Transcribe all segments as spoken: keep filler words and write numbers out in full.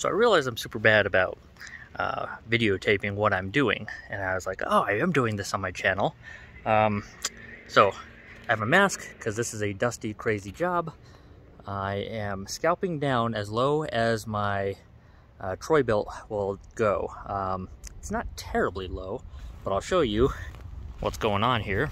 So I realized I'm super bad about uh, videotaping what I'm doing, and I was like, oh, I am doing this on my channel. Um, so I have a mask because this is a dusty, crazy job. I am scalping down as low as my uh, Troy belt will go. Um, it's not terribly low, but I'll show you what's going on here.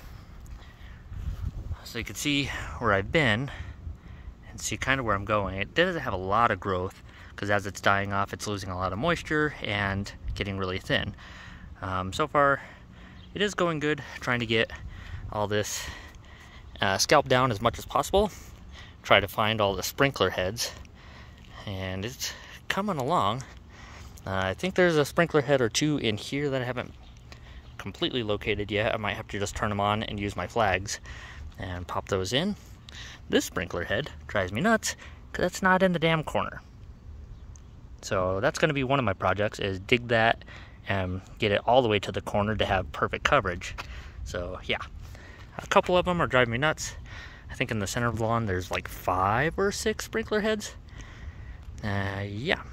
So you can see where I've been and see kind of where I'm going. It doesn't have a lot of growth because as it's dying off, it's losing a lot of moisture and getting really thin. Um, so far, it is going good, trying to get all this uh, scalp down as much as possible. Try to find all the sprinkler heads, and it's coming along. Uh, I think there's a sprinkler head or two in here that I haven't completely located yet. I might have to just turn them on and use my flags and pop those in. This sprinkler head drives me nuts because it's not in the damn corner. So that's going to be one of my projects, is dig that and get it all the way to the corner to have perfect coverage. So yeah, a couple of them are driving me nuts. I think in the center of the lawn there's like five or six sprinkler heads. Uh, yeah.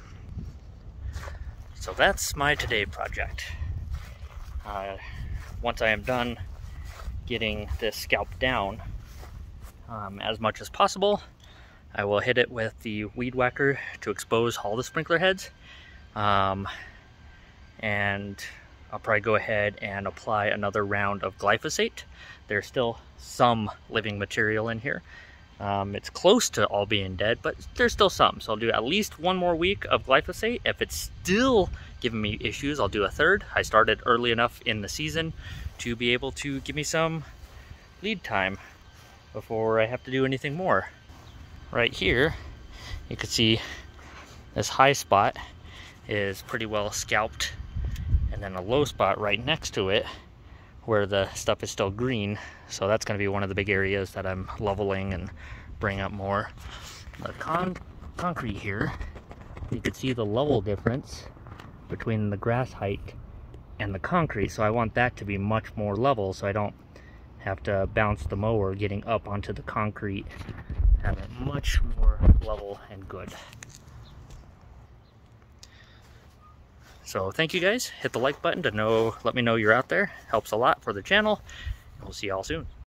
So that's my today project. Uh, once I am done getting this scalp down um, as much as possible, I will hit it with the weed whacker to expose all the sprinkler heads. Um, and I'll probably go ahead and apply another round of glyphosate. There's still some living material in here. Um, it's close to all being dead, but there's still some. So I'll do at least one more week of glyphosate. If it's still giving me issues, I'll do a third. I started early enough in the season to be able to give me some lead time before I have to do anything more. Right here, you can see this high spot is pretty well scalped, and then a low spot right next to it where the stuff is still green. So that's going to be one of the big areas that I'm leveling and bring up more. The con concrete here, you can see the level difference between the grass height and the concrete. So I want that to be much more level so I don't have to bounce the mower getting up onto the concrete. Have it much more level and good. So thank you guys. Hit the like button to know, let me know you're out there. Helps a lot for the channel. We'll see y'all soon.